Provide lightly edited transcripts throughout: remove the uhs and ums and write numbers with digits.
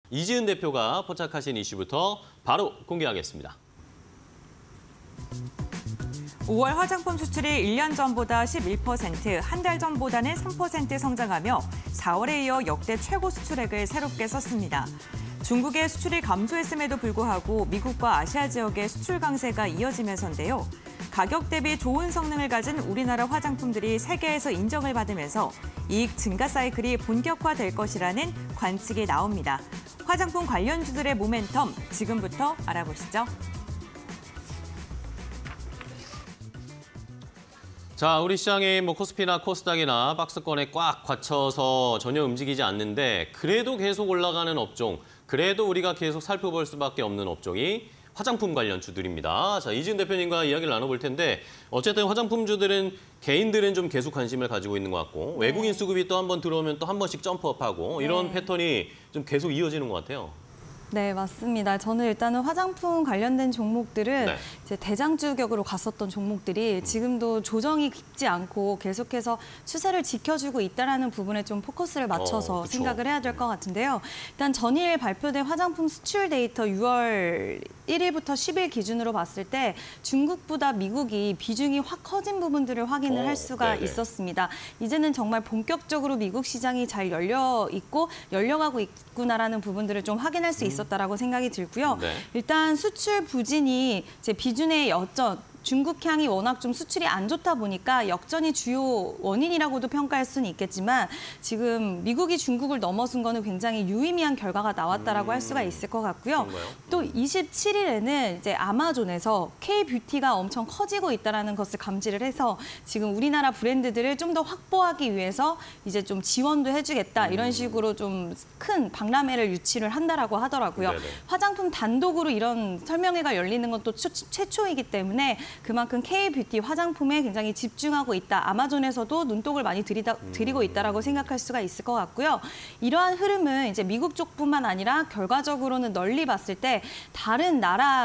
이지은 대표가 포착하신 이슈부터 바로 공개하겠습니다. 5월 화장품 수출이 1년 전보다 11%, 한 달 전보다는 3% 성장하며 4월에 이어 역대 최고 수출액을 새롭게 썼습니다. 중국의 수출이 감소했음에도 불구하고 미국과 아시아 지역의 수출 강세가 이어지면서인데요. 가격 대비 좋은 성능을 가진 우리나라 화장품들이 세계에서 인정을 받으면서 이익 증가 사이클이 본격화될 것이라는 관측이 나옵니다. 화장품 관련주들의 모멘텀 지금부터 알아보시죠. 자, 우리 시장이 코스피나 코스닥이나 박스권에 꽉 갇혀서 전혀 움직이지 않는데 그래도 계속 올라가는 업종, 그래도 우리가 계속 살펴볼 수밖에 없는 업종이 화장품 관련 주들입니다. 자, 이지은 대표님과 이야기를 나눠볼 텐데 어쨌든 화장품주들은 개인들은 좀 계속 관심을 가지고 있는 것 같고 외국인 수급이 또 한 번 들어오면 또 한 번씩 점프업하고 이런 패턴이 좀 계속 이어지는 것 같아요. 네, 맞습니다. 저는 일단은 화장품 관련된 종목들은 네. 이제 대장주격으로 갔었던 종목들이 지금도 조정이 깊지 않고 계속해서 추세를 지켜주고 있다는 부분에 좀 포커스를 맞춰서 그쵸. 생각을 해야 될 것 같은데요. 일단 전일 발표된 화장품 수출 데이터 6월 1일부터 10일 기준으로 봤을 때 중국보다 미국이 비중이 확 커진 부분들을 확인을 할 수가 네네. 있었습니다. 이제는 정말 본격적으로 미국 시장이 잘 열려가고 있구나라는 부분들을 좀 확인할 수 있었다라고 생각이 들고요. 네. 일단 수출 부진이 이제 비준의 여전, 중국향이 워낙 좀 수출이 안 좋다 보니까 역전이 주요 원인이라고도 평가할 수는 있겠지만 지금 미국이 중국을 넘어선 거는 굉장히 유의미한 결과가 나왔다라고 할 수가 있을 것 같고요. 그런가요? 또 27일에는 이제 아마존에서 K-뷰티가 엄청 커지고 있다는 것을 감지를 해서 지금 우리나라 브랜드들을 좀 더 확보하기 위해서 이제 좀 지원도 해주겠다 이런 식으로 좀 큰 박람회를 유치를 한다라고 하더라고요. 네네. 화장품 단독으로 이런 설명회가 열리는 건 또 최초이기 때문에 그만큼 K-뷰티 화장품에 굉장히 집중하고 있다. 아마존에서도 눈독을 많이 들이고 있다라고 생각할 수가 있을 것 같고요. 이러한 흐름은 이제 미국 쪽뿐만 아니라 결과적으로는 널리 봤을 때 다른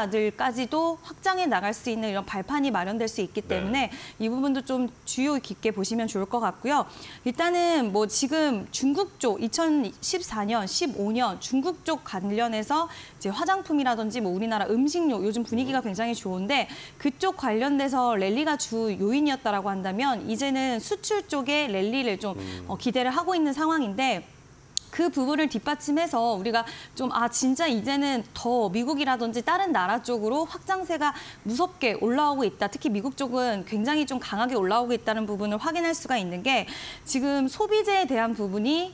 나라들까지도 확장해 나갈 수 있는 이런 발판이 마련될 수 있기 때문에 이 부분도 좀 주의 깊게 보시면 좋을 것 같고요. 일단은 뭐 지금 중국 쪽 2014년, 15년 중국 쪽 관련해서 이제 화장품이라든지 뭐 우리나라 음식료 요즘 분위기가 굉장히 좋은데 그쪽 관련돼서 랠리가 주 요인이었다라고 한다면 이제는 수출 쪽에 랠리를 좀 기대를 하고 있는 상황인데 그 부분을 뒷받침해서 우리가 좀 진짜 이제는 더 미국이라든지 다른 나라 쪽으로 확장세가 무섭게 올라오고 있다. 특히 미국 쪽은 굉장히 좀 강하게 올라오고 있다는 부분을 확인할 수가 있는 게 지금 소비재에 대한 부분이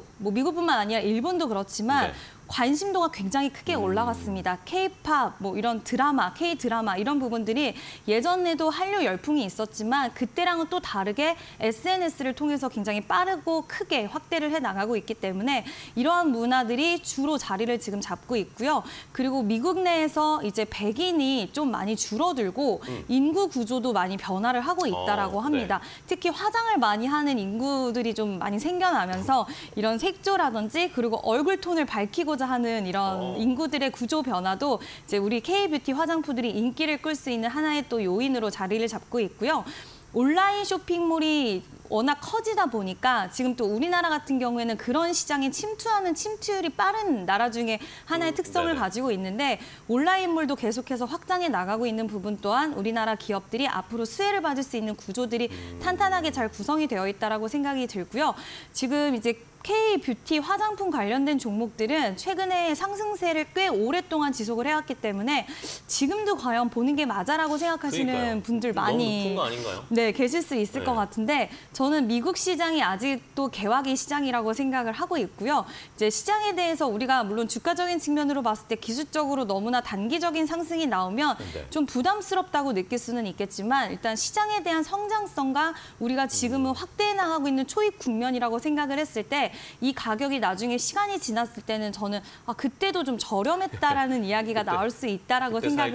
미국뿐만 아니라 일본도 그렇지만 관심도가 굉장히 크게 올라갔습니다. K-팝, 뭐 이런 드라마, K-드라마 이런 부분들이 예전에도 한류 열풍이 있었지만 그때랑은 또 다르게 SNS를 통해서 굉장히 빠르고 크게 확대를 해나가고 있기 때문에 이러한 문화들이 주로 자리를 지금 잡고 있고요. 그리고 미국 내에서 이제 백인이 좀 많이 줄어들고 인구 구조도 많이 변화를 하고 있다라고 합니다. 특히 화장을 많이 하는 인구들이 좀 많이 생겨나면서 이런 색조라든지 그리고 얼굴 톤을 밝히고자 하는 이런 인구들의 구조 변화도 이제 우리 K-뷰티 화장품들이 인기를 끌 수 있는 하나의 또 요인으로 자리를 잡고 있고요. 온라인 쇼핑몰이 워낙 커지다 보니까 지금 또 우리나라 같은 경우에는 그런 시장에 침투하는 침투율이 빠른 나라 중에 하나의 특성을 가지고 있는데 온라인몰도 계속해서 확장해 나가고 있는 부분 또한 우리나라 기업들이 앞으로 수혜를 받을 수 있는 구조들이 탄탄하게 잘 구성이 되어 있다라고 생각이 들고요. 지금 이제 K-뷰티 화장품 관련된 종목들은 최근에 상승세를 꽤 오랫동안 지속을 해왔기 때문에 지금도 과연 보는 게 맞아라고 생각하시는 분들 많이 너무 높은 거 아닌가요? 네, 계실 수 있을 것 같은데 저는 미국 시장이 아직도 개화기 시장이라고 생각을 하고 있고요. 이제 시장에 대해서 우리가 물론 주가적인 측면으로 봤을 때 기술적으로 너무나 단기적인 상승이 나오면 좀 부담스럽다고 느낄 수는 있겠지만 일단 시장에 대한 성장성과 우리가 지금은 확대해 나가고 있는 초입 국면이라고 생각을 했을 때 이 가격이 나중에 시간이 지났을 때는 저는 그때도 좀 저렴했다라는 이야기가 나올 수 있다라고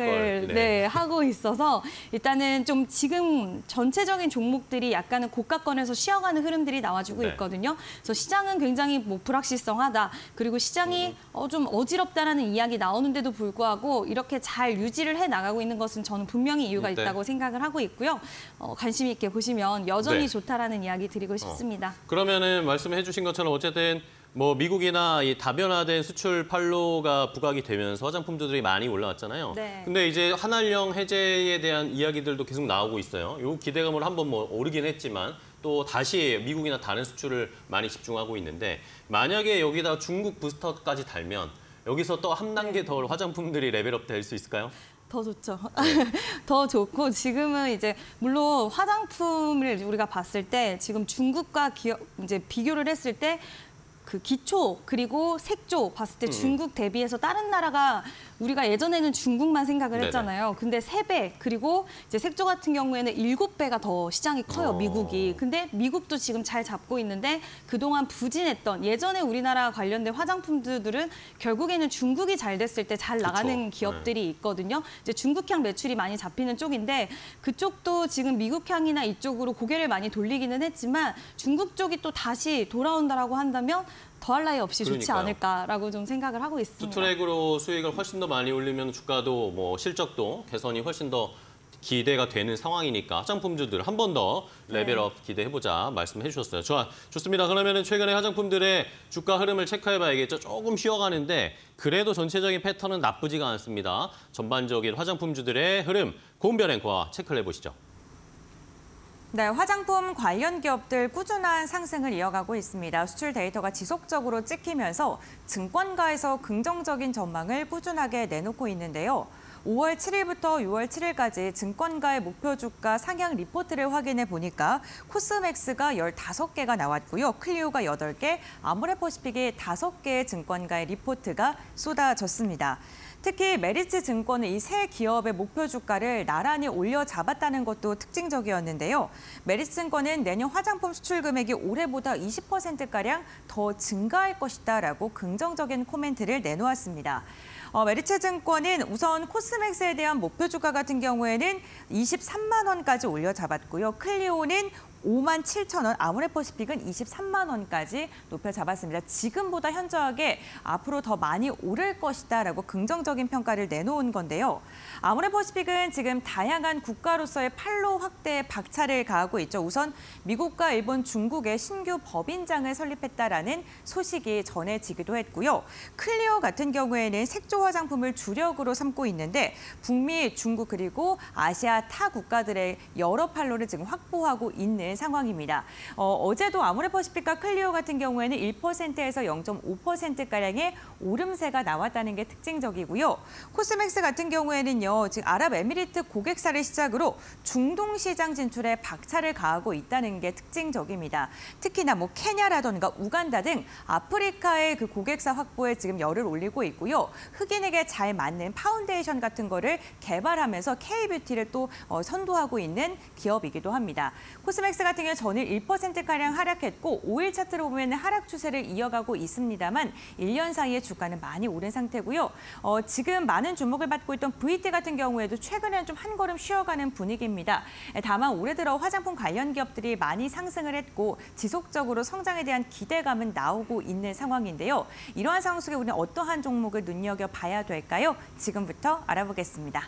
생각을 하고 있어서 일단은 좀 지금 전체적인 종목들이 약간은 고가권에서 쉬어가는 흐름들이 나와주고 있거든요. 그래서 시장은 굉장히 불확실성하다. 그리고 시장이 좀 어지럽다라는 이야기 나오는데도 불구하고 이렇게 잘 유지를 해 나가고 있는 것은 저는 분명히 이유가 있다고 생각을 하고 있고요. 관심 있게 보시면 여전히 좋다라는 이야기 드리고 싶습니다. 그러면은 말씀해 주신 것처럼 어쨌든 뭐 미국이나 이 다변화된 수출 판로가 부각이 되면서 화장품들이 많이 올라왔잖아요. 네. 근데 이제 한알령 해제에 대한 이야기들도 계속 나오고 있어요. 요 기대감으로 한번 뭐 오르긴 했지만 또 다시 미국이나 다른 수출을 많이 집중하고 있는데 만약에 여기다 중국 부스터까지 달면 여기서 또 한 단계 더 화장품들이 레벨업 될 수 있을까요? 더 좋죠. 더 좋고 지금은 이제 물론 화장품을 우리가 봤을 때 지금 중국과 이제 비교를 했을 때 그 기초 그리고 색조 봤을 때 중국 대비해서 다른 나라가 우리가 예전에는 중국만 생각을 네네. 했잖아요. 근데 3배 그리고 이제 색조 같은 경우에는 7배가 더 시장이 커요, 미국이. 근데 미국도 지금 잘 잡고 있는데 그동안 부진했던 예전에 우리나라 관련된 화장품들은 결국에는 중국이 잘 됐을 때 잘 나가는 기업들이 있거든요. 이제 중국향 매출이 많이 잡히는 쪽인데 그쪽도 지금 미국향이나 이쪽으로 고개를 많이 돌리기는 했지만 중국 쪽이 또 다시 돌아온다라고 한다면 더할 나위 없이 좋지 그러니까요. 않을까라고 좀 생각을 하고 있습니다. 투트랙으로 수익을 훨씬 더 많이 올리면 주가도 뭐 실적도 개선이 훨씬 더 기대가 되는 상황이니까 화장품주들 한 번 더 레벨업 기대해보자 말씀해 주셨어요. 좋습니다. 그러면 최근에 화장품들의 주가 흐름을 체크해봐야겠죠. 조금 쉬어가는데 그래도 전체적인 패턴은 나쁘지가 않습니다. 전반적인 화장품주들의 흐름 고은별 앵커와 체크를 해보시죠. 네, 화장품 관련 기업들 꾸준한 상승을 이어가고 있습니다. 수출 데이터가 지속적으로 찍히면서 증권가에서 긍정적인 전망을 꾸준하게 내놓고 있는데요. 5월 7일부터 6월 7일까지 증권가의 목표 주가 상향 리포트를 확인해 보니까 코스맥스가 15개가 나왔고요. 클리오가 8개, 아모레퍼시픽이 5개의 증권가의 리포트가 쏟아졌습니다. 특히 메리츠 증권은 이 세 기업의 목표 주가를 나란히 올려잡았다는 것도 특징적이었는데요. 메리츠 증권은 내년 화장품 수출 금액이 올해보다 20%가량 더 증가할 것이다라고 긍정적인 코멘트를 내놓았습니다. 메리츠 증권은 우선 코스맥스에 대한 목표 주가 같은 경우에는 23만 원까지 올려잡았고요. 클리오는 5만 7천 원, 아모레퍼시픽은 23만 원까지 높여 잡았습니다. 지금보다 현저하게 앞으로 더 많이 오를 것이다라고 긍정적인 평가를 내놓은 건데요. 아모레퍼시픽은 지금 다양한 국가로서의 판로 확대에 박차를 가하고 있죠. 우선 미국과 일본, 중국의 신규 법인장을 설립했다라는 소식이 전해지기도 했고요. 클리오 같은 경우에는 색조 화장품을 주력으로 삼고 있는데 북미, 중국 그리고 아시아 타 국가들의 여러 판로를 지금 확보하고 있는 상황입니다. 어제도 아모레퍼시픽과 클리오 같은 경우에는 1%에서 0.5%가량의 오름세가 나왔다는 게 특징적이고요. 코스맥스 같은 경우에는요, 지금 아랍에미리트 고객사를 시작으로 중동 시장 진출에 박차를 가하고 있다는 게 특징적입니다. 특히나 뭐 케냐라던가 우간다 등 아프리카의 그 고객사 확보에 지금 열을 올리고 있고요. 흑인에게 잘 맞는 파운데이션 같은 거를 개발하면서 K-뷰티를 또 선도하고 있는 기업이기도 합니다. 코스맥스 같은 경우 전일 1%가량 하락했고 5일 차트로 보면 하락 추세를 이어가고 있습니다만 1년 사이에 주가는 많이 오른 상태고요. 지금 많은 주목을 받고 있던 VT 같은 경우에도 최근에는 좀 한 걸음 쉬어가는 분위기입니다. 다만 올해 들어 화장품 관련 기업들이 많이 상승을 했고 지속적으로 성장에 대한 기대감은 나오고 있는 상황인데요. 이러한 상황 속에 우리는 어떠한 종목을 눈여겨봐야 될까요? 지금부터 알아보겠습니다.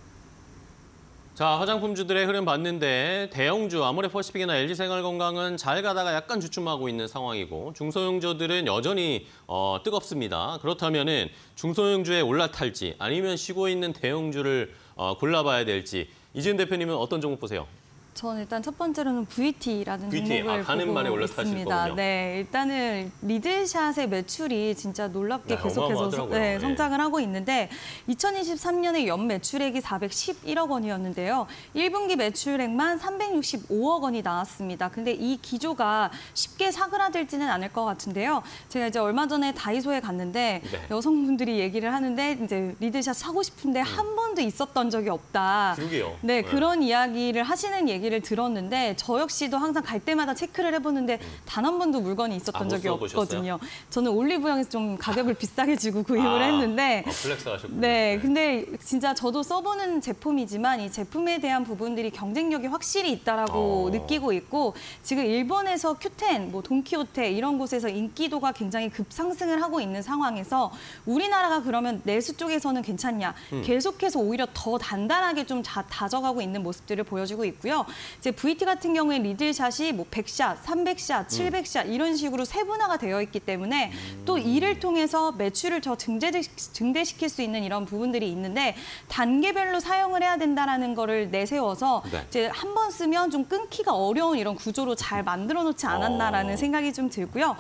자, 화장품주들의 흐름 봤는데 대형주 아모레퍼시픽이나 LG생활건강은 잘 가다가 약간 주춤하고 있는 상황이고 중소형주들은 여전히 뜨겁습니다. 그렇다면은 중소형주에 올라탈지 아니면 쉬고 있는 대형주를 골라봐야 될지 이지은 대표님은 어떤 종목 보세요? 저는 일단 첫 번째로는 VT라는 VT, 종목을 가는 보고 만에 올라타실 있습니다. 거군요. 네, 일단은 리드샷의 매출이 진짜 놀랍게 네, 계속해서 어마어마하더라고요. 네. 성장을 하고 있는데 2023년에 연 매출액이 411억 원이었는데요. 1분기 매출액만 365억 원이 나왔습니다. 근데 이 기조가 쉽게 사그라들지는 않을 것 같은데요. 제가 이제 얼마 전에 다이소에 갔는데 네. 여성분들이 얘기를 하는데 이제 리드샷 사고 싶은데 한 번도 있었던 적이 없다. 그러게요. 네, 그런 이야기를 하시는 얘기를 들었는데 저 역시도 항상 갈 때마다 체크를 해보는데 단 한 번도 물건이 있었던 못 적이 써보셨어요? 없거든요. 저는 올리브영에서 좀 가격을 비싸게 주고 구입을 했는데 플렉스 하셨군요. 네, 근데 진짜 저도 써보는 제품이지만 이 제품에 대한 부분들이 경쟁력이 확실히 있다라고 느끼고 있고 지금 일본에서 큐텐, 뭐 돈키호테 이런 곳에서 인기도가 굉장히 급상승을 하고 있는 상황에서 우리나라가 그러면 내수 쪽에서는 괜찮냐? 계속해서 오히려 더 단단하게 좀 다져가고 있는 모습들을 보여주고 있고요. 이제 VT 같은 경우에 리들샷이 뭐 100샷, 300샷, 700샷 이런 식으로 세분화가 되어 있기 때문에 또 이를 통해서 매출을 더 증대시킬 수 있는 이런 부분들이 있는데 단계별로 사용을 해야 된다라는 거를 내세워서 네. 이제 한 번 쓰면 좀 끊기가 어려운 이런 구조로 잘 만들어 놓지 않았나라는 생각이 좀 들고요.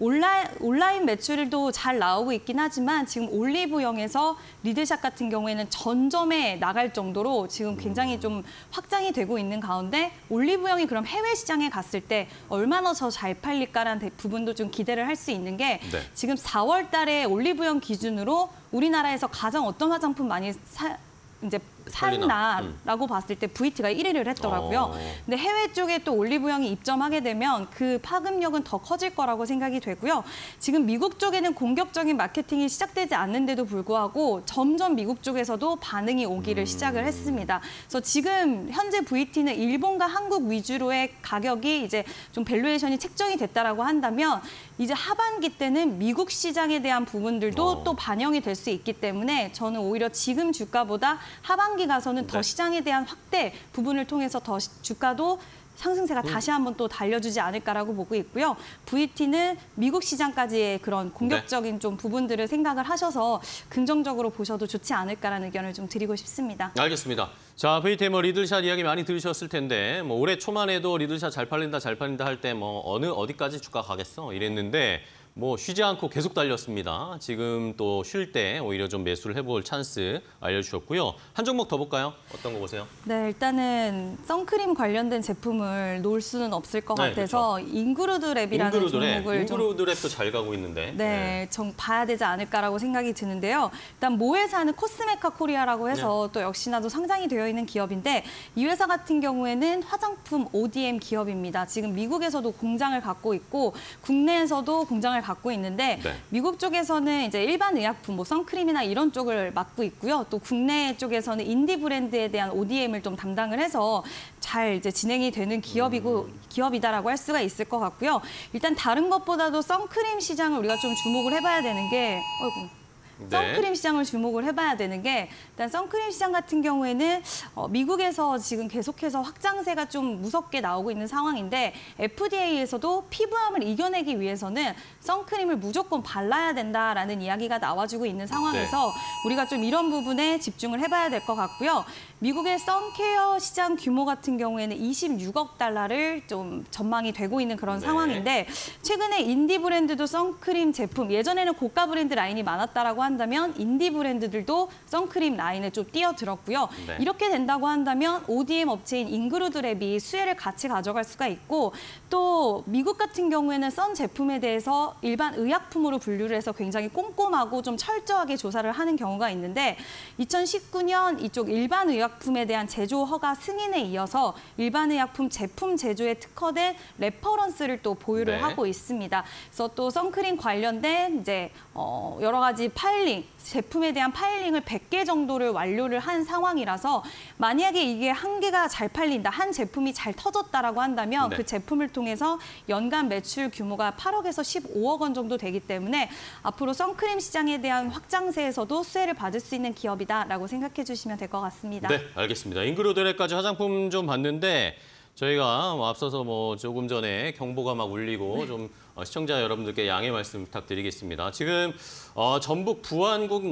온라인 매출도 잘 나오고 있긴 하지만 지금 올리브영에서 리들샷 같은 경우에는 전점에 나갈 정도로 지금 굉장히 좀 확장이 되고 있는 가운데 올리브영이 그럼 해외 시장에 갔을 때 얼마나 더 잘 팔릴까라는 부분도 좀 기대를 할 수 있는 게 네. 지금 4월 달에 올리브영 기준으로 우리나라에서 가장 어떤 화장품 많이 이제 샀나라고 봤을 때 VT가 1위를 했더라고요. 근데 해외 쪽에 또 올리브영이 입점하게 되면 그 파급력은 더 커질 거라고 생각이 되고요. 지금 미국 쪽에는 공격적인 마케팅이 시작되지 않는데도 불구하고 점점 미국 쪽에서도 반응이 오기를 시작을 했습니다. 그래서 지금 현재 VT는 일본과 한국 위주로의 가격이 이제 좀 밸류에이션이 책정이 됐다라고 한다면 이제 하반기 때는 미국 시장에 대한 부분들도 또 반영이 될 수 있기 때문에 저는 오히려 지금 주가보다 하반기 가서는 더 시장에 대한 확대 부분을 통해서 더 주가도 상승세가 다시 한번 또 달려주지 않을까라고 보고 있고요. VT는 미국 시장까지의 그런 공격적인 좀 부분들을 생각을 하셔서 긍정적으로 보셔도 좋지 않을까라는 의견을 좀 드리고 싶습니다. 알겠습니다. 자, VT 뭐 리들샷 이야기 많이 들으셨을 텐데 뭐 올해 초만 해도 리들샷 잘 팔린다 할 때 뭐 어디까지 주가 가겠어 이랬는데 뭐 쉬지 않고 계속 달렸습니다. 지금 또 쉴 때 오히려 좀 매수를 해볼 찬스 알려주셨고요. 한 종목 더 볼까요? 어떤 거 보세요? 네, 일단은 선크림 관련된 제품을 놓을 수는 없을 것 네, 같아서 그렇죠. 인그루드랩이라는 종목을 좀 인그루드랩도 잘 가고 있는데. 네, 좀 봐야 되지 않을까라고 생각이 드는데요. 일단 모 회사는 코스메카 코리아라고 해서 또 역시나도 상장이 되어 있는 기업인데 이 회사 같은 경우에는 화장품 ODM 기업입니다. 지금 미국에서도 공장을 갖고 있고 국내에서도 공장을 갖고 있는데 미국 쪽에서는 이제 일반 의약품, 뭐 선크림이나 이런 쪽을 맡고 있고요. 또 국내 쪽에서는 인디 브랜드에 대한 ODM을 좀 담당을 해서 잘 이제 진행이 되는 기업이다라고 할 수가 있을 것 같고요. 일단 다른 것보다도 선크림 시장을 우리가 좀 주목을 해봐야 되는 게 선크림 시장을 주목을 해봐야 되는 게 일단 선크림 시장 같은 경우에는 미국에서 지금 계속해서 확장세가 좀 무섭게 나오고 있는 상황인데 FDA에서도 피부암을 이겨내기 위해서는 선크림을 무조건 발라야 된다라는 이야기가 나와주고 있는 상황에서 우리가 좀 이런 부분에 집중을 해봐야 될 것 같고요. 미국의 선케어 시장 규모 같은 경우에는 26억 달러를 좀 전망이 되고 있는 그런 상황인데 최근에 인디 브랜드도 선크림 제품, 예전에는 고가 브랜드 라인이 많았다라고 한다면 인디 브랜드들도 선크림 라인에 좀 뛰어들었고요. 이렇게 된다고 한다면 ODM 업체인 인그루드랩이 수혜를 같이 가져갈 수가 있고 또 미국 같은 경우에는 선 제품에 대해서 일반 의약품으로 분류를 해서 굉장히 꼼꼼하고 좀 철저하게 조사를 하는 경우가 있는데 2019년 이쪽 일반 의약품에 대한 제조 허가 승인에 이어서 일반 의약품 제품 제조에 특화된 레퍼런스를 또 보유를 하고 있습니다. 그래서 또 선크림 관련된 이제 여러 가지 제품에 대한 파일링을 100개 정도를 완료를 한 상황이라서 만약에 이게 한 개가 잘 팔린다, 한 제품이 잘 터졌다라고 한다면 그 제품을 통해서 연간 매출 규모가 8억에서 15억 원 정도 되기 때문에 앞으로 선크림 시장에 대한 확장세에서도 수혜를 받을 수 있는 기업이다라고 생각해 주시면 될 것 같습니다. 네, 알겠습니다. 인그루드랩까지 화장품 좀 봤는데 저희가 앞서서 조금 전에 경보가 막 울리고 좀 시청자 여러분들께 양해 말씀 부탁드리겠습니다. 지금 전북 부안군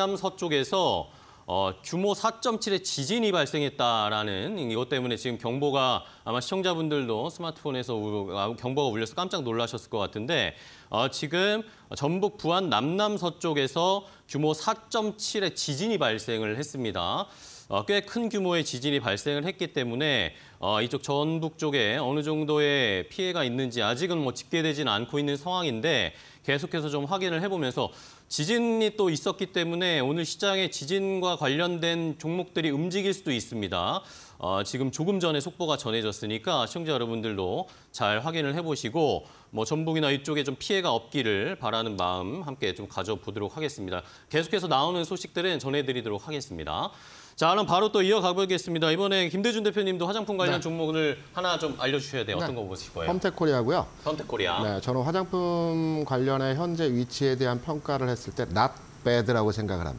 남남서쪽에서 규모 4.7의 지진이 발생했다라는 이것 때문에 지금 경보가 아마 시청자분들도 스마트폰에서 경보가 울려서 깜짝 놀라셨을 것 같은데 지금 전북 부안 남남서쪽에서 규모 4.7의 지진이 발생을 했습니다. 꽤 큰 규모의 지진이 발생을 했기 때문에 이쪽 전북 쪽에 어느 정도의 피해가 있는지 아직은 집계되지는 않고 있는 상황인데 계속해서 좀 확인을 해보면서 지진이 또 있었기 때문에 오늘 시장에 지진과 관련된 종목들이 움직일 수도 있습니다. 지금 조금 전에 속보가 전해졌으니까 시청자 여러분들도 잘 확인을 해보시고 전북이나 이쪽에 좀 피해가 없기를 바라는 마음 함께 좀 가져보도록 하겠습니다. 계속해서 나오는 소식들은 전해드리도록 하겠습니다. 자, 그럼 바로 또 이어가 보겠습니다. 이번에 김대준 대표님도 화장품 관련 종목을 하나 좀 알려주셔야 돼요. 어떤 거 보실 거예요? 펌텍코리아고요. 펌텍코리아. 네, 저는 화장품 관련의 현재 위치에 대한 평가를 했을 때 not bad라고 생각을 합니다.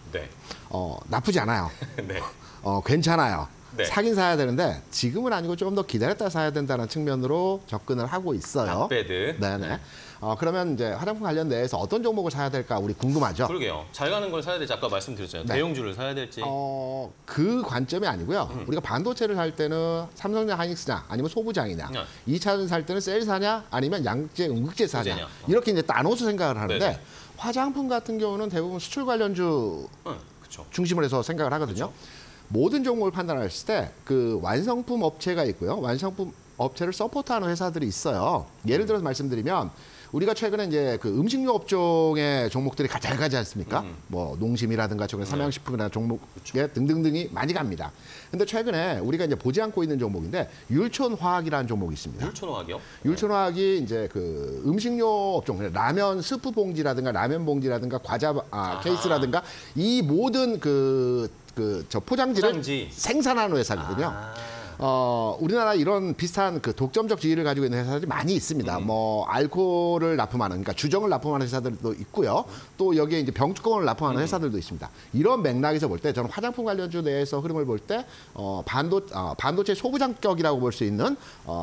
네. 나쁘지 않아요. 네. 괜찮아요. 네. 사긴 사야 되는데 지금은 아니고 좀 더 기다렸다 사야 된다는 측면으로 접근을 하고 있어요. 낫배드. 네네. 그러면 이제 화장품 관련 내에서 어떤 종목을 사야 될까 우리 궁금하죠? 그러게요. 잘 가는 걸 사야 될지 아까 말씀드렸잖아요. 네. 대용주를 사야 될지. 그 관점이 아니고요. 우리가 반도체를 살 때는 삼성이나 하이닉스냐 아니면 소부장이냐, 2차전 살 때는 셀사냐 아니면 양재 음극재 사냐 소재냐. 이렇게 이제 나눠서 생각을 하는데 네네. 화장품 같은 경우는 대부분 수출 관련주 그렇죠. 중심으로 해서 생각을 하거든요. 모든 종목을 판단했을 때 그 완성품 업체가 있고요. 완성품 업체를 서포트하는 회사들이 있어요. 예를 들어서 말씀드리면 우리가 최근에 이제 그 음식료 업종의 종목들이 잘 가지 않습니까? 뭐 농심이라든가 최근에 삼양식품이라는 종목에 등등등이 많이 갑니다. 근데 최근에 우리가 이제 보지 않고 있는 종목인데 율촌화학이라는 종목이 있습니다. 율촌화학이요? 율촌화학이 이제 그 음식료 업종, 라면 스프 봉지라든가 라면 봉지라든가 과자 케이스라든가 이 모든 저 포장지를 포장지. 생산하는 회사거든요. 우리나라 이런 비슷한 그 독점적 지위를 가지고 있는 회사들이 많이 있습니다. 뭐 알코올을 납품하는, 그러니까 주정을 납품하는 회사들도 있고요. 또 여기에 이제 병뚜껑을 납품하는 회사들도 있습니다. 이런 맥락에서 볼 때 저는 화장품 관련주 내에서 흐름을 볼 때 반도체 소부장격이라고 볼 수 있는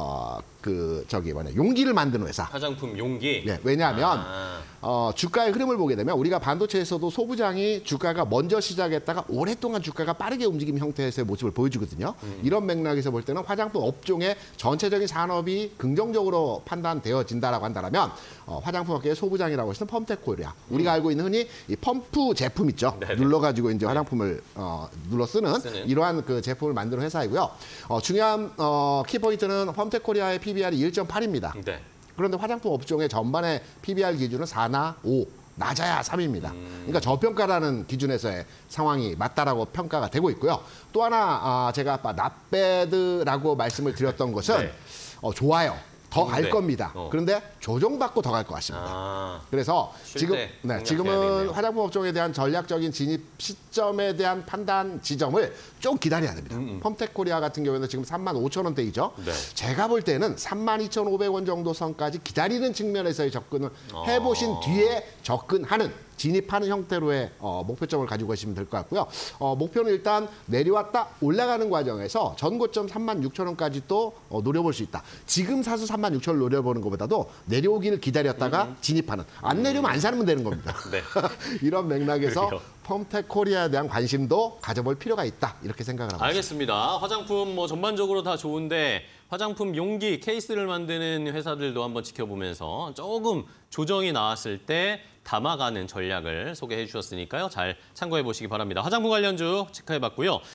용기를 만드는 회사. 화장품 용기. 네, 왜냐하면 주가의 흐름을 보게 되면 우리가 반도체에서도 소부장이 주가가 먼저 시작했다가 오랫동안 주가가 빠르게 움직이는 형태에서의 모습을 보여주거든요. 이런 맥락에서 볼 때는 화장품 업종의 전체적인 산업이 긍정적으로 판단되어진다라고 한다면 화장품 업계의 소부장이라고 하시는 펌텍코리아. 우리가 알고 있는 흔히 이 펌프 제품 있죠. 네네. 눌러가지고 이제 화장품을 눌러 쓰는 이러한 그 제품을 만드는 회사이고요. 중요한 키포인트는 펌텍코리아의 PBR이 1.8입니다. 네. 그런데 화장품 업종의 전반의 PBR 기준은 4나 5, 낮아야 3입니다. 그러니까 저평가라는 기준에서의 상황이 맞다라고 평가가 되고 있고요. 또 하나 제가 아까 납배드라고 말씀을 드렸던 것은 네. 좋아요. 더 갈 네. 겁니다. 그런데 조정받고 더 갈 것 같습니다. 그래서 지금은 화장품 업종에 대한 전략적인 진입 시점에 대한 판단 지점을 좀 기다려야 됩니다. 펌텍코리아 같은 경우에는 지금 35,000원대이죠. 네. 제가 볼 때는 32,500원 정도 선까지 기다리는 측면에서의 접근을 해보신 뒤에 접근하는 진입하는 형태로의 목표점을 가지고 계시면 될 것 같고요. 목표는 일단 내려왔다 올라가는 과정에서 전고점 36,000원까지 또 노려볼 수 있다. 지금 사서 36,000원 노려보는 것보다도 내려오기를 기다렸다가 진입하는. 안 내려오면 안 사면 되는 겁니다. 네. 이런 맥락에서 그래요. 펌텍코리아에 대한 관심도 가져볼 필요가 있다. 이렇게 생각을 하고 있습니다. 알겠습니다. 화장품 뭐 전반적으로 다 좋은데 화장품 용기, 케이스를 만드는 회사들도 한번 지켜보면서 조금 조정이 나왔을 때 담아가는 전략을 소개해 주셨으니까요. 잘 참고해 보시기 바랍니다. 화장품 관련주 체크해 봤고요.